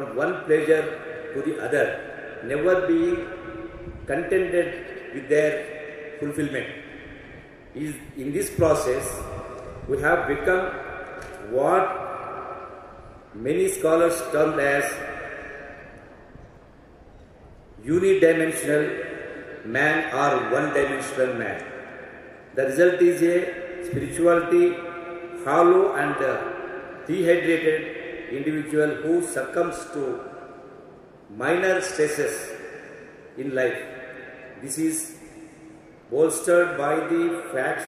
from one pleasure to the other, never being contented with their fulfillment. In this process, we have become what many scholars term as unidimensional man or one-dimensional man. The result is a spirituality hollow and dehydrated individual who succumbs to minor stresses in life. This is bolstered by the facts